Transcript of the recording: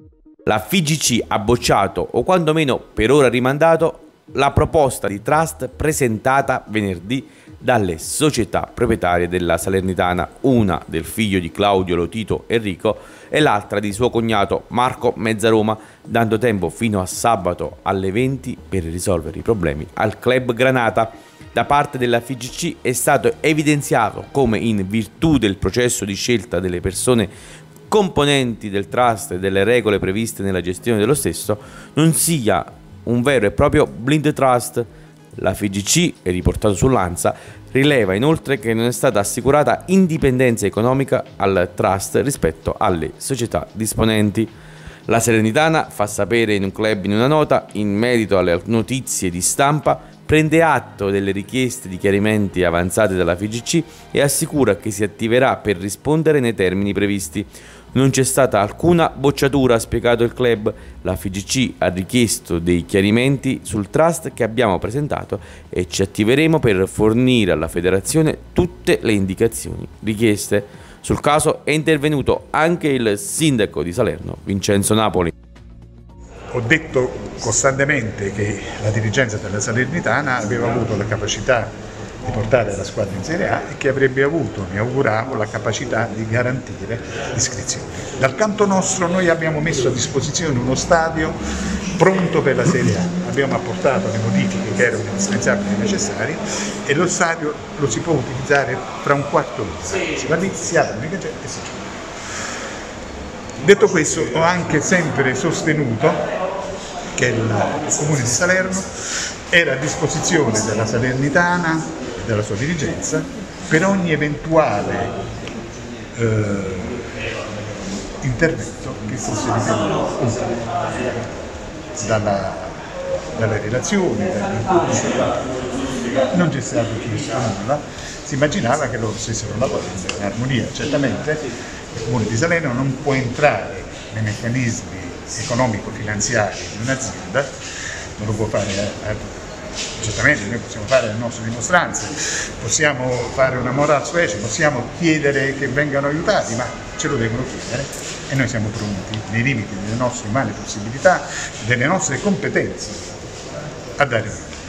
La FIGC ha bocciato, o quantomeno per ora rimandato, la proposta di trust presentata venerdì dalle società proprietarie della Salernitana, una del figlio di Claudio Lotito Enrico e l'altra di suo cognato Marco Mezzaroma, dando tempo fino a sabato alle 20 per risolvere i problemi al club Granata. Da parte della FIGC è stato evidenziato come, in virtù del processo di scelta delle persone componenti del trust e delle regole previste nella gestione dello stesso, non sia un vero e proprio blind trust. La FIGC, è riportato sull'ANSA, rileva inoltre che non è stata assicurata indipendenza economica al trust rispetto alle società disponenti. La Salernitana fa sapere in una nota, in merito alle notizie di stampa, prende atto delle richieste di chiarimenti avanzate dalla FIGC e assicura che si attiverà per rispondere nei termini previsti. Non c'è stata alcuna bocciatura, ha spiegato il club. La FIGC ha richiesto dei chiarimenti sul trust che abbiamo presentato e ci attiveremo per fornire alla federazione tutte le indicazioni richieste. Sul caso è intervenuto anche il sindaco di Salerno, Vincenzo Napoli. Ho detto costantemente che la dirigenza della Salernitana aveva avuto la capacità di portare la squadra in Serie A e che avrebbe avuto, mi auguravo, la capacità di garantire l'iscrizione. Dal canto nostro noi abbiamo messo a disposizione uno stadio pronto per la Serie A, abbiamo apportato le modifiche che erano indispensabili e necessarie e lo stadio lo si può utilizzare fra un quarto d'ora, si va lì, si apre l'unica gente e si gioca. Detto questo, ho anche sempre sostenuto che il Comune di Salerno era a disposizione della Salernitana e della sua dirigenza per ogni eventuale intervento che fosse ritenuto utile dalle relazioni, dagli incontri. Non c'è stato chiesto nulla, si immaginava che loro stessero lavorando in armonia. Certamente il Comune di Salerno non può entrare nei meccanismi economico-finanziari di un'azienda, non lo può fare. Certamente noi possiamo fare le nostre dimostranze, possiamo fare una moral suasion, possiamo chiedere che vengano aiutati, ma ce lo devono chiedere e noi siamo pronti, nei limiti delle nostre umane possibilità, delle nostre competenze, a dare aiuto.